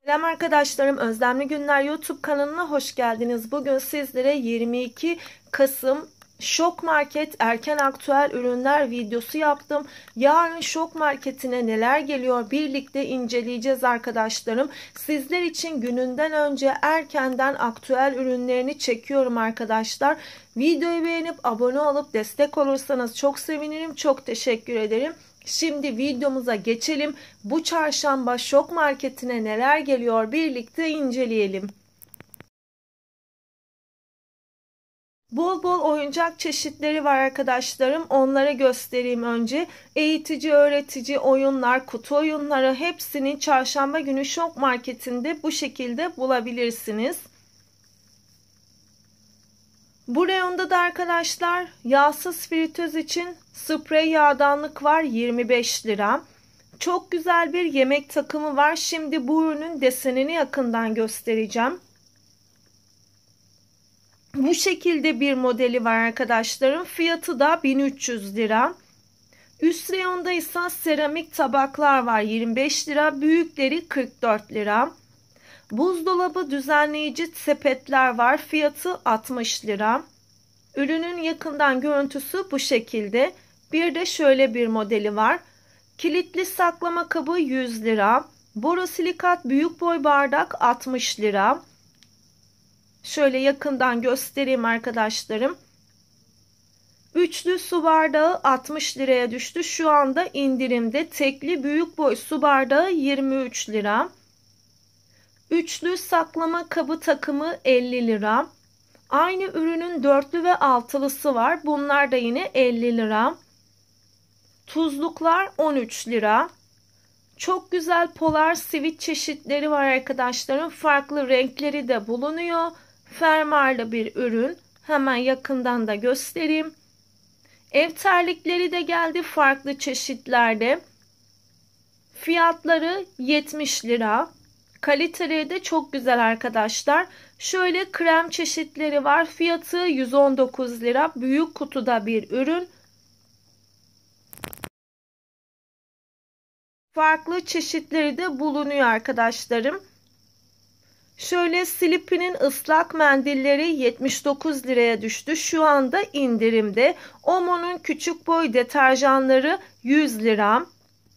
Selam arkadaşlarım, Özlemli Günler YouTube kanalına hoş geldiniz. Bugün sizlere 22 Kasım Şok Market erken aktüel ürünler videosu yaptım. Yarın Şok Market'ine neler geliyor birlikte inceleyeceğiz arkadaşlarım. Sizler için gününden önce erkenden aktüel ürünlerini çekiyorum arkadaşlar. Videoyu beğenip abone olup destek olursanız çok sevinirim. Çok teşekkür ederim. Şimdi videomuza geçelim. Bu çarşamba Şok Market'ine neler geliyor birlikte inceleyelim. Bol bol oyuncak çeşitleri var arkadaşlarım. Onları göstereyim önce. Eğitici, öğretici oyunlar, kutu oyunları hepsini çarşamba günü Şok Market'inde bu şekilde bulabilirsiniz. Bu reyonda da arkadaşlar yağsız fritöz için sprey yağdanlık var 25 lira. Çok güzel bir yemek takımı var. Şimdi bu ürünün desenini yakından göstereceğim. Bu şekilde bir modeli var arkadaşlarım. Fiyatı da 1300 lira. Üst reyonda ise seramik tabaklar var 25 lira. Büyükleri 44 lira. Buzdolabı düzenleyici sepetler var. Fiyatı 60 lira. Ürünün yakından görüntüsü bu şekilde. Bir de şöyle bir modeli var. Kilitli saklama kabı 100 lira. Borosilikat büyük boy bardak 60 lira. Şöyle yakından göstereyim arkadaşlarım. Üçlü su bardağı 60 liraya düştü. Şu anda indirimde. Tekli büyük boy su bardağı 23 lira. Üçlü saklama kabı takımı 50 lira. Aynı ürünün dörtlü ve altılısı var. Bunlar da yine 50 lira. Tuzluklar 13 lira. Çok güzel polar sivit çeşitleri var arkadaşlarım. Farklı renkleri de bulunuyor. Fermuarlı bir ürün. Hemen yakından da göstereyim. Ev terlikleri de geldi farklı çeşitlerde. Fiyatları 70 lira. Kaliteleri de çok güzel arkadaşlar. Şöyle krem çeşitleri var. Fiyatı 119 lira. Büyük kutuda bir ürün. Farklı çeşitleri de bulunuyor arkadaşlarım. Şöyle Sleepy'nin ıslak mendilleri 79 liraya düştü. Şu anda indirimde. Omo'nun küçük boy deterjanları 100 lira.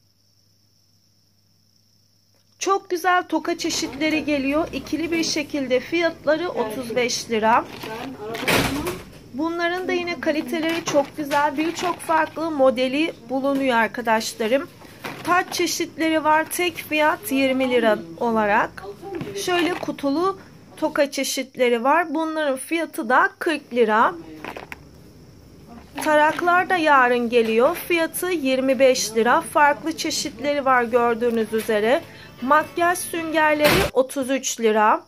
Çok güzel toka çeşitleri geliyor. İkili bir şekilde fiyatları 35 lira. Bunların da yine kaliteleri çok güzel. Birçok farklı modeli bulunuyor arkadaşlarım. Taç çeşitleri var. Tek fiyat 20 lira olarak. Şöyle kutulu toka çeşitleri var. Bunların fiyatı da 40 lira. Taraklar da yarın geliyor. Fiyatı 25 lira. Farklı çeşitleri var gördüğünüz üzere. Makyaj süngerleri 33 lira.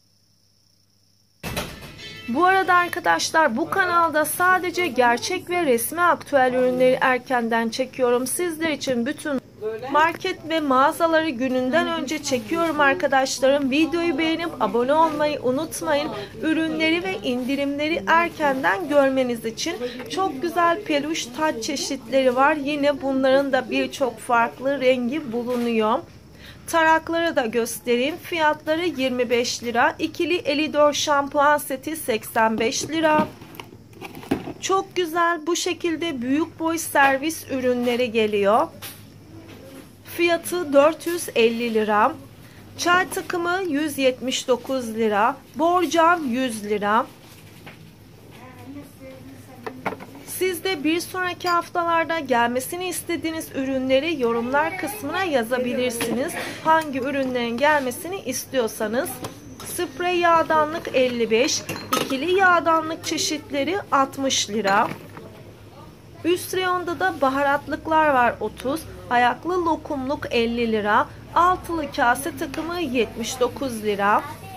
Bu arada arkadaşlar bu kanalda sadece gerçek ve resmi aktüel ürünleri erkenden çekiyorum. Sizler için bütün market ve mağazaları gününden önce çekiyorum arkadaşlarım. Videoyu beğenip abone olmayı unutmayın. Ürünleri ve indirimleri erkenden görmeniz için çok güzel peluş taç çeşitleri var. Yine bunların da birçok farklı rengi bulunuyor. Tarakları da göstereyim. Fiyatları 25 lira. İkili Elidor şampuan seti 85 lira. Çok güzel bu şekilde büyük boy servis ürünleri geliyor. Fiyatı 450 lira. Çay takımı 179 lira. Borcam 100 lira. Siz de bir sonraki haftalarda gelmesini istediğiniz ürünleri yorumlar kısmına yazabilirsiniz. Hangi ürünlerin gelmesini istiyorsanız. Sprey yağdanlık 55, ikili yağdanlık çeşitleri 60 lira. Üst reyonda da baharatlıklar var 30, ayaklı lokumluk 50 lira, altılı kase takımı 79 lira.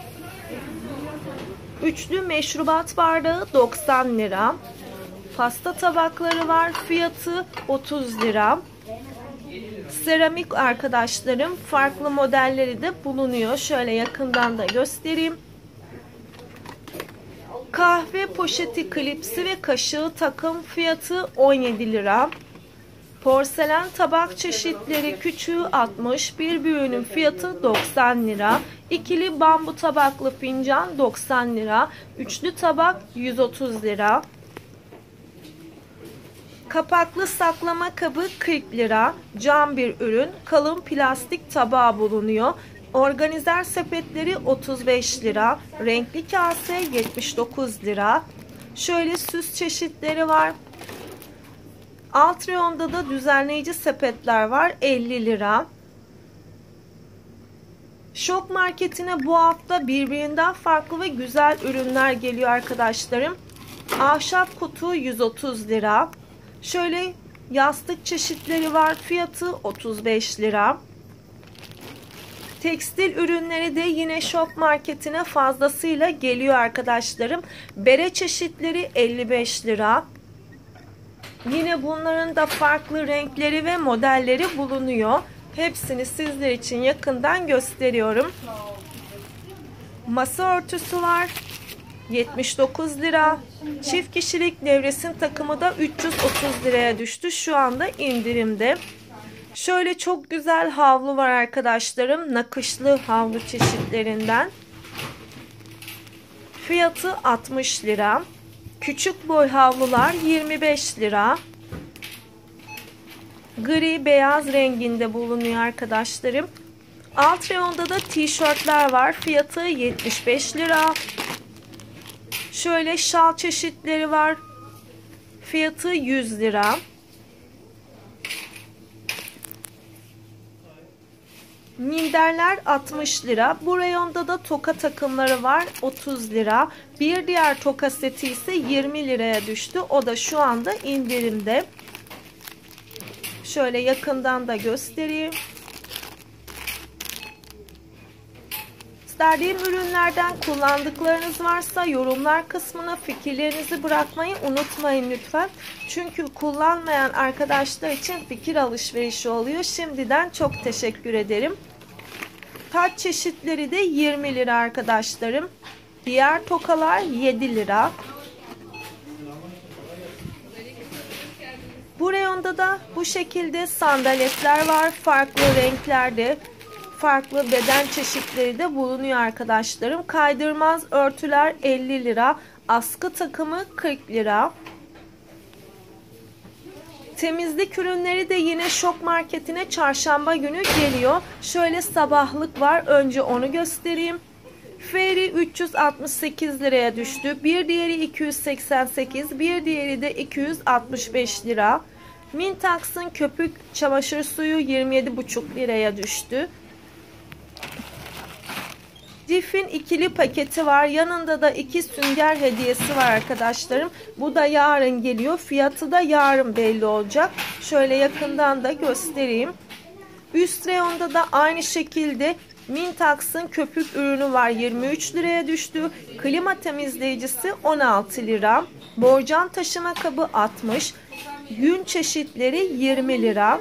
Üçlü meşrubat bardağı 90 lira. Pasta tabakları var. Fiyatı 30 lira. Seramik arkadaşlarım farklı modelleri de bulunuyor. Şöyle yakından da göstereyim. Kahve poşeti klipsi ve kaşığı takım fiyatı 17 lira. Porselen tabak çeşitleri küçüğü 60, bir büyüğünün fiyatı 90 lira. İkili bambu tabaklı fincan 90 lira. Üçlü tabak 130 lira. Kapaklı saklama kabı 40 lira. Cam bir ürün. Kalın plastik tabağı bulunuyor. Organizer sepetleri 35 lira. Renkli kase 79 lira. Şöyle süs çeşitleri var. Alt reyonda da düzenleyici sepetler var 50 lira. Şok Market'ine bu hafta birbirinden farklı ve güzel ürünler geliyor arkadaşlarım. Ahşap kutu 130 lira. Şöyle yastık çeşitleri var. Fiyatı 35 lira. Tekstil ürünleri de yine Şok Market'ine fazlasıyla geliyor arkadaşlarım. Bere çeşitleri 55 lira. Yine bunların da farklı renkleri ve modelleri bulunuyor. Hepsini sizler için yakından gösteriyorum. Masa örtüsü var. 79 lira. Çift kişilik nevresim takımı da 330 liraya düştü. Şu anda indirimde. Şöyle çok güzel havlu var arkadaşlarım. Nakışlı havlu çeşitlerinden. Fiyatı 60 lira. Küçük boy havlular 25 lira. Gri beyaz renginde bulunuyor arkadaşlarım. Alt reyonda da tişörtler var. Fiyatı 75 lira. Şöyle şal çeşitleri var. Fiyatı 100 lira. Minderler 60 lira. Bu reyonda da toka takımları var 30 lira. Bir diğer toka seti ise 20 liraya düştü. O da şu anda indirimde. Şöyle yakından da göstereyim. Gösterdiğim ürünlerden kullandıklarınız varsa yorumlar kısmına fikirlerinizi bırakmayı unutmayın lütfen. Çünkü kullanmayan arkadaşlar için fikir alışverişi oluyor. Şimdiden çok teşekkür ederim. Taç çeşitleri de 20 lira arkadaşlarım. Diğer tokalar 7 lira. Bu reyonda da bu şekilde sandaletler var. Farklı renklerde. Farklı beden çeşitleri de bulunuyor arkadaşlarım. Kaydırmaz örtüler 50 lira. Askı takımı 40 lira. Temizlik ürünleri de yine Şok Market'ine çarşamba günü geliyor. Şöyle sabahlık var. Önce onu göstereyim. Fairy 368 liraya düştü. Bir diğeri 288. Bir diğeri de 265 lira. Mintax'ın köpük çamaşır suyu 27,5 liraya düştü. Cif'in ikili paketi var. Yanında da 2 sünger hediyesi var arkadaşlarım. Bu da yarın geliyor. Fiyatı da yarın belli olacak. Şöyle yakından da göstereyim. Üst reyonda da aynı şekilde Mintax'ın köpük ürünü var. 23 liraya düştü. Klima temizleyicisi 16 lira. Borcam taşıma kabı 60. Yün çeşitleri 20 lira.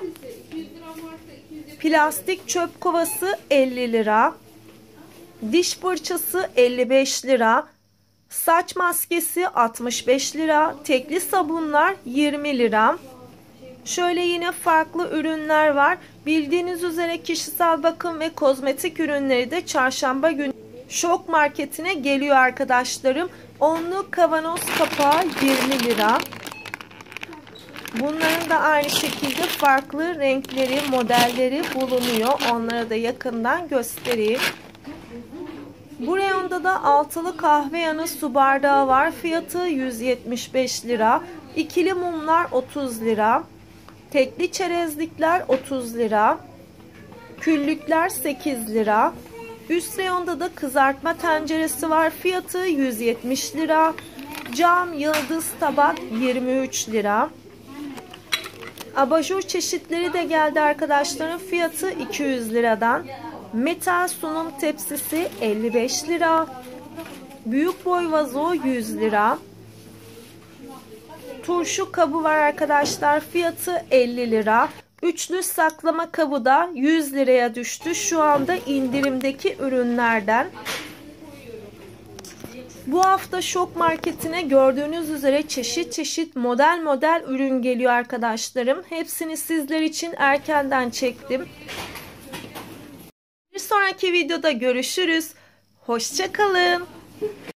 Plastik çöp kovası 50 lira. Diş fırçası 55 lira. Saç maskesi 65 lira. Tekli sabunlar 20 lira. Şöyle yine farklı ürünler var. Bildiğiniz üzere kişisel bakım ve kozmetik ürünleri de çarşamba günü Şok Market'ine geliyor arkadaşlarım. Onlu kavanoz kapağı 20 lira. Bunların da aynı şekilde farklı renkleri, modelleri bulunuyor. Onları da yakından göstereyim. Bu reyonda da altılı kahve yanı su bardağı var. Fiyatı 175 lira. İkili mumlar 30 lira. Tekli çerezlikler 30 lira. Küllükler 8 lira. Üst reyonda da kızartma tenceresi var. Fiyatı 170 lira. Cam yıldız tabak 23 lira. Abajur çeşitleri de geldi arkadaşlarım. Fiyatı 200 liradan. Metal sunum tepsisi 55 lira. Büyük boy vazo 100 lira. Turşu kabı var arkadaşlar. Fiyatı 50 lira. Üçlü saklama kabı da 100 liraya düştü. Şu anda indirimdeki ürünlerden. Bu hafta Şok Market'ine gördüğünüz üzere çeşit çeşit model ürün geliyor arkadaşlarım. Hepsini sizler için erkenden çektim. Bir sonraki videoda görüşürüz. Hoşça kalın.